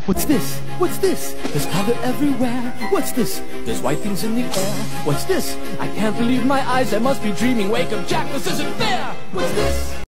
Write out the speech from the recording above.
What's this? What's this? There's color everywhere. What's this? There's white things in the air. What's this? I can't believe my eyes. I must be dreaming. Wake up, Jack, this isn't fair. What's this?